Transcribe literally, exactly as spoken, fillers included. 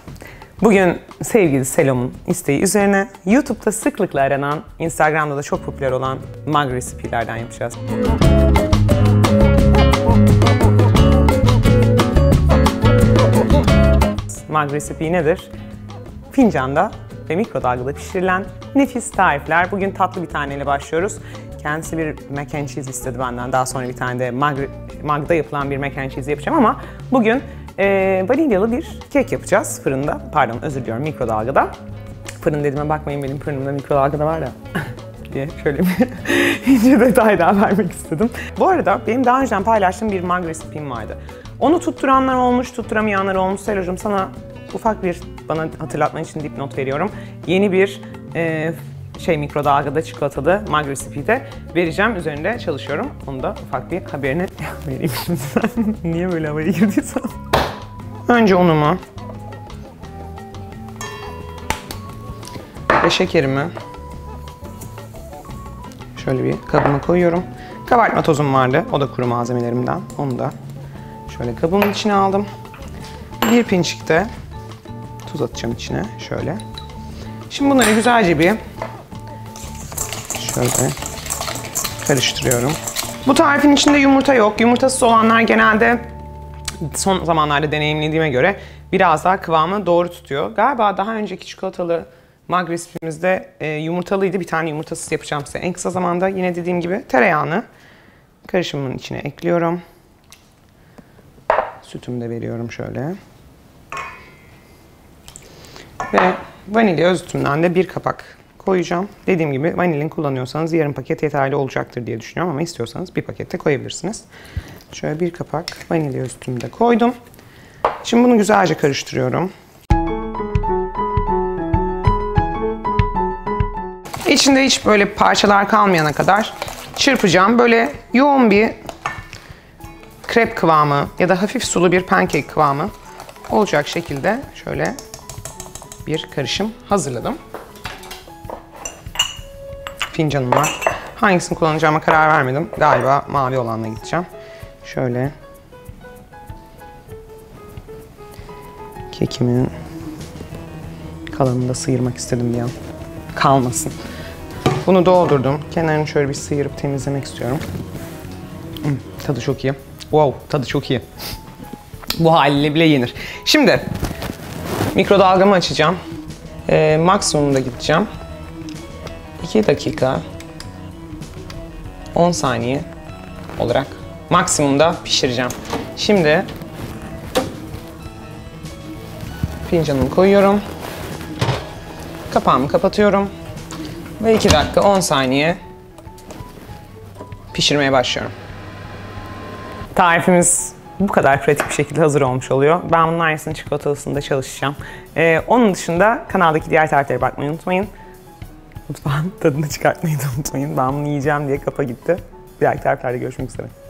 Bugün sevgili Selom'un isteği üzerine YouTube'da sıklıkla aranan, Instagram'da da çok popüler olan mug recipe'lerden yapacağız. Mug recipe nedir? Fincanda ve mikrodalgada pişirilen nefis tarifler. Bugün tatlı bir taneyle başlıyoruz. Kendisi bir mac and cheese istedi benden. Daha sonra bir tane de mug, mug'da yapılan bir mac and cheese yapacağım ama bugün e, vanilyalı bir kek yapacağız fırında. Pardon, özür diliyorum, mikrodalgada. Fırın dediğime bakmayın, benim fırınımda mikrodalgada var ya diye şöyle bir ince detay daha vermek istedim. Bu arada benim daha önceden paylaştığım bir mug recipe'm vardı. Onu tutturanlar olmuş, tutturamayanlar olmuş. Selo'cum, sana ufak bir, bana hatırlatman için dipnot veriyorum. Yeni bir e, şey mikrodalgada çikolatalı mug recipe'de vereceğim. Üzerinde çalışıyorum. Onu da ufak bir haberini vereyim şimdi sen. Niye böyle havaya girdiysem. Önce unumu ve şekerimi şöyle bir kabıma koyuyorum. Kabartma tozum vardı. O da kuru malzemelerimden. Onu da şöyle kabımın içine aldım. Bir pinçik de tuz atacağım içine. Şöyle. Şimdi bunları güzelce bir şöyle karıştırıyorum. Bu tarifin içinde yumurta yok. Yumurtasız olanlar genelde son zamanlarda deneyimlediğime göre biraz daha kıvamı doğru tutuyor. Galiba daha önceki çikolatalı mug recipe'mizde e, yumurtalıydı. Bir tane yumurtasız yapacağım size en kısa zamanda. Yine dediğim gibi tereyağını karışımın içine ekliyorum. Sütümü de veriyorum şöyle. Ve vanilya özütümden de bir kapak koyacağım. Dediğim gibi vanilin kullanıyorsanız yarım paket yeterli olacaktır diye düşünüyorum ama istiyorsanız bir paket de koyabilirsiniz. Şöyle bir kapak vanilya özütümü de koydum. Şimdi bunu güzelce karıştırıyorum. İçinde hiç böyle parçalar kalmayana kadar çırpacağım. Böyle yoğun bir krep kıvamı ya da hafif sulu bir pankek kıvamı olacak şekilde şöyle bir karışım hazırladım. Fincanım var. Hangisini kullanacağıma karar vermedim. Galiba mavi olanla gideceğim. Şöyle kekimin kalanını da sıyırmak istedim bir an. Kalmasın. Bunu doldurdum. Kenarını şöyle bir sıyırıp temizlemek istiyorum. Hmm, tadı çok iyi. Wow, tadı çok iyi. Bu haliyle bile yenir. Şimdi mikrodalgamı açacağım. Ee, maksimumda gideceğim. iki dakika on saniye olarak maksimumda pişireceğim. Şimdi fincanımı koyuyorum. Kapağımı kapatıyorum. Ve iki dakika on saniye pişirmeye başlıyorum. Tarifimiz bu kadar pratik bir şekilde hazır olmuş oluyor. Ben bunun aynısını çikolatalısında çalışacağım. Ee, onun dışında kanaldaki diğer tariflere bakmayı unutmayın. Mutfağın tadını çıkartmayı da unutmayın. Ben bunu yiyeceğim diye kafa gitti. Diğer tariflerde görüşmek üzere.